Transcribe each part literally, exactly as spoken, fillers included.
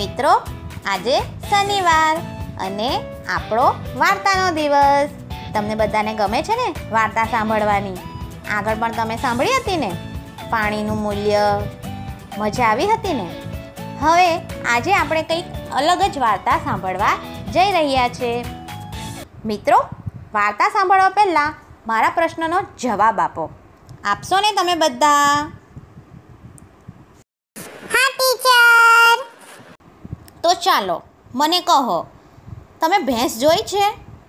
મિત્રો, આજે શનિવાર અને આપણો વાર્તાનો દિવસ. તમને બધાને ગમે છે ને વાર્તા સાંભળવાની? આગળ પણ તમે સાંભળી હતી ને, પાણીનું મૂલ્ય. મજા આવી હતી ને? હવે આજે આપણે કંઈક અલગ જ વાર્તા સાંભળવા જઈ રહ્યા છે. મિત્રો, વાર્તા સાંભળવા પહેલાં મારા પ્રશ્નનો જવાબ આપો. આપશો ને તમે બધા? હા ટીચર. તો ચાલો મને કહો, તમે ભેંસ જોઈ છે?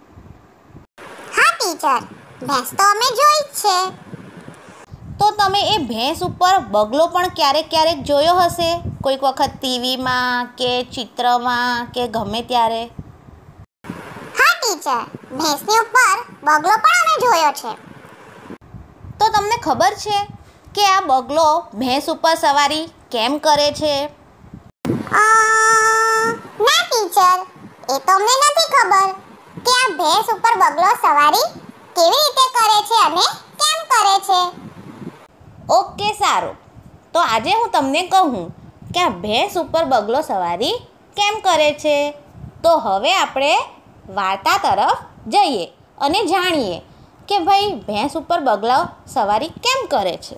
હા ટીચર, ભેંસ તો અમે જોઈ જ છે. તો તમે એ ભેંસ ઉપર બગલો પણ ક્યારેક ક્યારેક જોયો હશે, કોઈક વખત ટીવીમાં કે ચિત્રમાં કે ગમે ત્યારે. હા ટીચર, ભેંસની ઉપર બગલો પણ અમે જોયો છે. તો તમને ખબર છે કે આ બગલો ભેંસ ઉપર સવારી કેમ કરે છે? અ ના ટીચર, એ તો અમને નથી ખબર કે આ ભેંસ ઉપર બગલો સવારી કેવી રીતે કરે છે અને કેમ કરે છે. ઓકે, સારું. તો આજે હું તમને કહું કે આ ભેંસ ઉપર બગલો સવારી કેમ કરે છે. તો હવે આપણે વાર્તા તરફ જઈએ અને જાણીએ કે ભાઈ ભેંસ ઉપર બગલો સવારી કેમ કરે છે.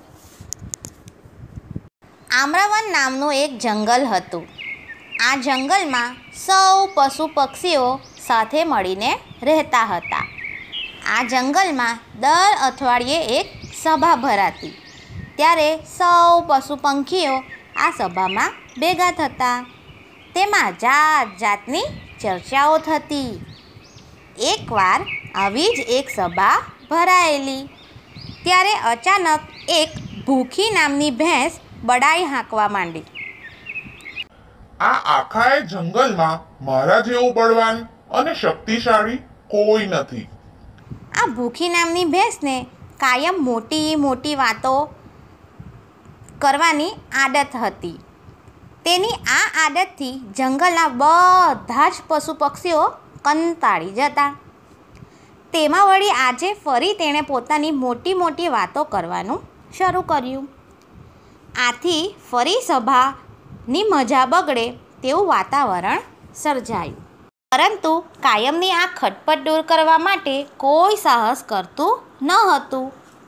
આમ્રવન નામનું એક જંગલ હતું. આ જંગલમાં સૌ પશુ પક્ષીઓ સાથે મળીને રહેતા હતા. આ જંગલમાં દર અઠવાડિયે એક સભા ભરાતી. ત્યારે સૌ પશુ પંખીઓ આ સભામાં ભેગા થતા. તેમાં જાત જાતની ચર્ચાઓ થતી. એકવાર આવી જ એક સભા ભરાયેલી. ત્યારે અચાનક એક ભૂખી નામની ભેંસ બડાઈ હાંકવા માંડી. આ આખા જંગલમાં મારા જેવું બળવાન અને શક્તિશાળી કોઈ નથી. આ ભૂખી નામની ભેંસને કાયમ મોટી મોટી વાતો કરવાની આદત હતી. તેની આ આદતથી જંગલના બધા જ પશુ પક્ષીઓ કંટાળી જતા. તેમાં વળી આજે ફરી તેણે પોતાની મોટી મોટી વાતો કરવાનું શરૂ કર્યું. આથી ફરી સભાની મજા બગડે તેવું વાતાવરણ સર્જાયું. પરંતુ કાયમની આ ખટપટ દૂર કરવા માટે કોઈ સાહસ કરતું ન હતું.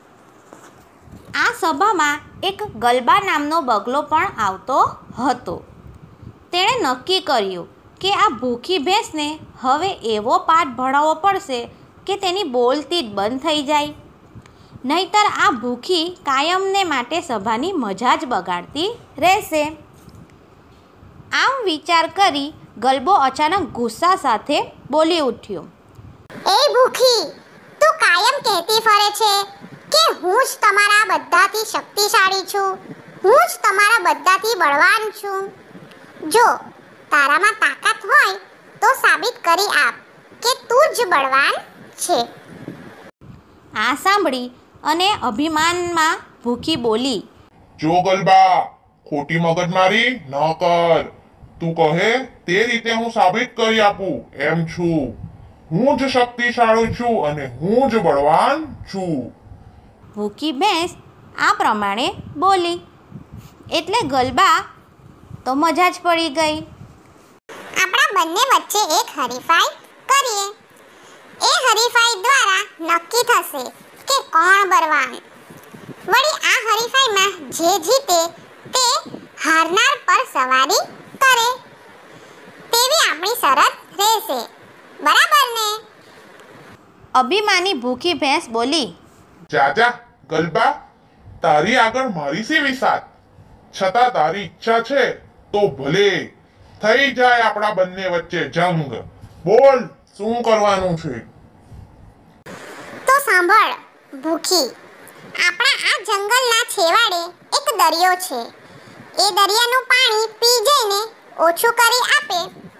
આ સભામાં એક ગલબા નામનો બગલો પણ આવતો હતો. તેણે નક્કી કર્યું કે આ ભૂખી ભેંસને હવે એવો પાઠ ભણાવવો પડશે કે તેની બોલતી જ બંધ થઈ જાય. નહીતર આ ભૂખી કાયમને માટે સભાની મજા જ બગાડતી રહેશે. આમ વિચાર કરી ગલબો અચાનક ગુસ્સા સાથે બોલી ઉઠ્યો. એ ભૂખી, તું કાયમ કહેતી ફરે છે કે હું જ તમારા બધાથી શક્તિશાળી છું, હું જ તમારા બધાથી બળવાન છું. જો તારામાં તાકાત હોય તો સાબિત કરી આપ કે તું જ બળવાન છે. આ સાંભળી અને અભિમાનમાં ભૂખી બોલી. જો ગલબા, ખોટી મગજમારી ન કર. તું કહે તે રીતે હું સાબિત કરી આપું એમ છું. હું જ શક્તિશાળી છું અને હું જ બળવાન છું. ભૂખી ભેંસ આ પ્રમાણે બોલી એટલે ગલબા તો મજા જ પડી ગઈ. આપણા બંને વચ્ચે એક હરીફાઈ કરીએ. એ હરીફાઈ દ્વારા નક્કી થશે કે કોણ બળવાન. વળી આ હરીફાઈમાં જે જીતે તે હારનાર પર સવારી કરે તેવી આપણી શરત રહેશે. બરાબર ને? અભિમાની ભૂખી ભેંસ બોલી. જા જા ગલબા, તારી આગળ મારી સી વિસાત. છતાં તારી ઈચ્છા છે તો ભલે થઈ જાય આપણા બંને વચ્ચે જંગ. બોલ, શું કરવાનું છે? તો સાંભળ ભૂખી, આપણા આ જંગલના છેવાડે એક દરિયો છે. એ દરિયાનું પાણી પી જઈને ઓછું કરી આપે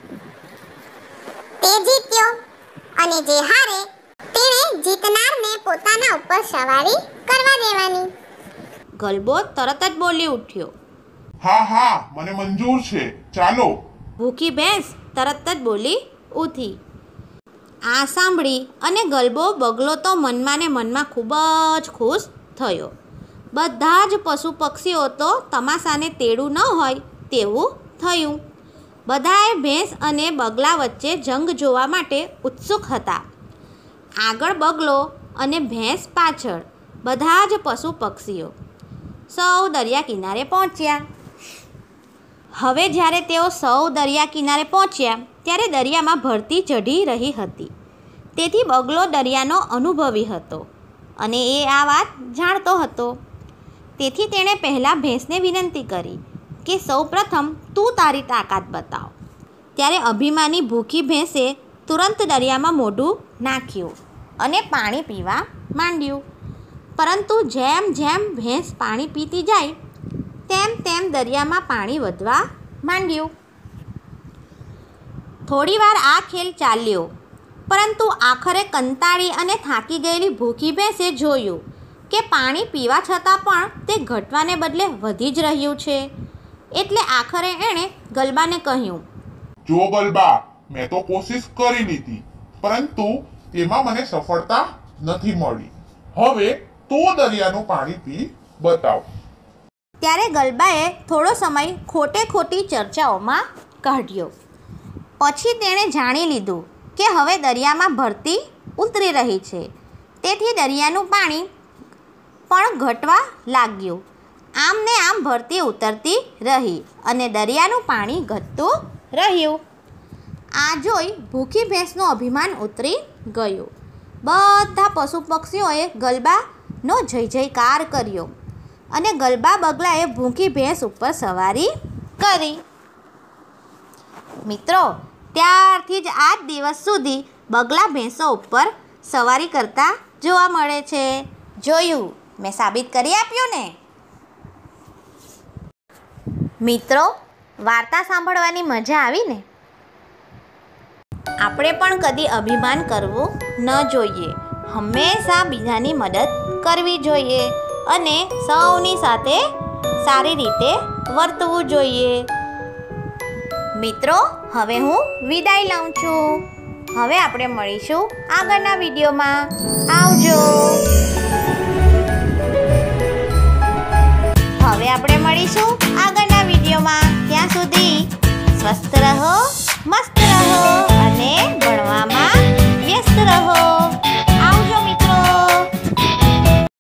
તે જીત્યો, અને જે હારે તેણે જીતનારને પોતાના ઉપર સવારી કરવા દેવાની. ગલબો તરત જ બોલી ઉઠ્યો. હા હા, મને મંજૂર છે, ચાલો. ભૂખી ભેંસ તરત જ બોલી ઉઠી. આ સાંભળી અને ગલબો બગલો તો મનમાં ને મનમાં ખૂબ જ ખુશ થયો. બધા જ પશુ પક્ષીઓ તો તમાશાને તેડું ન હોય તેવું થયું. બધાએ ભેંસ અને બગલા વચ્ચે જંગ જોવા માટે ઉત્સુક હતા. આગળ બગલો અને ભેંસ પાછળ, બધા જ પશુ પક્ષીઓ. સૌ દરિયા કિનારે પહોંચ્યા. હવે જ્યારે તેઓ સૌ દરિયા કિનારે પહોંચ્યા ત્યારે દરિયામાં ભરતી ચઢી રહી હતી. તેથી બગલો દરિયાનો અનુભવી હતો અને એ આ વાત જાણતો હતો. તેથી તેણે પહેલાં ભેંસને વિનંતી કરી કે સૌ પ્રથમ તું તારી તાકાત બતાવ. ત્યારે અભિમાની ભૂખી ભેંસે તુરંત દરિયામાં મોઢું નાખ્યું અને પાણી પીવા માંડ્યું. પરંતુ જેમ જેમ ભેંસ પાણી પીતી જાય તેમ તેમ દરિયામાં પાણી વધવા માંડ્યું. થોડીવાર આ ખેલ ચાલ્યો, પરંતુ આખરે કંટાળી અને થાકી ગયેલી ભૂખી ભેંસે જોયું કે પાણી પીવા છતાં પણ તે ઘટવાને બદલે વધી જ રહ્યું છે. એટલે આખરે એણે ગલબાને કહ્યું, જો ગલબા, મેં તો કોશિશ કરી લીધી, પરંતુ તેમાં મને સફળતા નથી મળી. હવે તું દરિયાનું પાણી પી બતાવ. ત્યારે ગલબાએ થોડો સમય ખોટે ખોટી ચર્ચાઓમાં કાઢ્યો. પછી તેણે જાણી લીધું કે હવે દરિયામાં ભરતી ઉતરી રહી છે. તેથી દરિયાનું પાણી પણ ઘટવા લાગ્યું. આમ ને આમ ભરતી ઉતરતી રહી અને દરિયાનું પાણી ઘટતું રહ્યું. આ જોઈ ભૂખી ભેંસનું અભિમાન ઉતરી ગયું. બધા પશુ પક્ષીઓએ ગલબાનો જય જયકાર કર્યો અને ગલબા બગલાએ ભૂખી ભેંસ ઉપર સવારી કરી. મિત્રો, ત્યારથી જ આજ દિવસ સુધી બગલા ભેંસો ઉપર સવારી કરતા જોવા મળે છે. જોયું? મેં સાબિત કરી આપ્યું ને. મિત્રો, વાર્તા સાંભળવાની મજા આવી ને? આપણે પણ કદી અભિમાન કરવું ન જોઈએ. હંમેશા બીજાની મદદ કરવી જોઈએ અને સૌની સાથે સારી રીતે વર્તવું જોઈએ. મિત્રો, હવે હું વિદાય લઉં છું. હવે આપણે મળીશું આગળના વિડીયોમાં. આવજો. હવે આપણે મળીશું